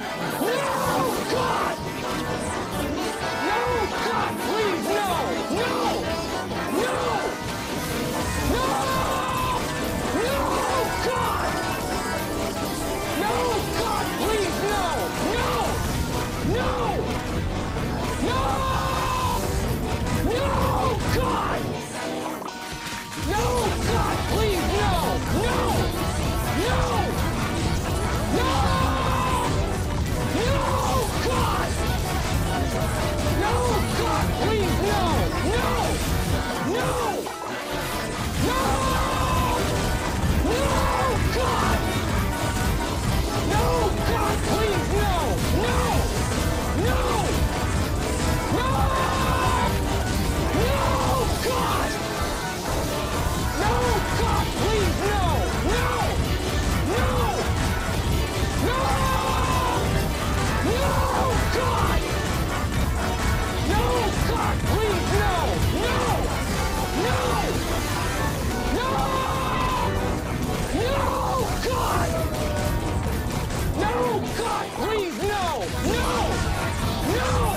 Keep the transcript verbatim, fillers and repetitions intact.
God! No, God, please, no! No! No! No! No, God! No, God, please, no! No! No! No! No, God! No, God, please, no! No! No! No! No, God! No, God, please, no! No! No! No! No, God! No, God, please, no! No! No! No! No, God! No, God, please, no! No! No! No! No, God! No, God, please, no! No! No! No! No, God! No, God, please, no! No! No!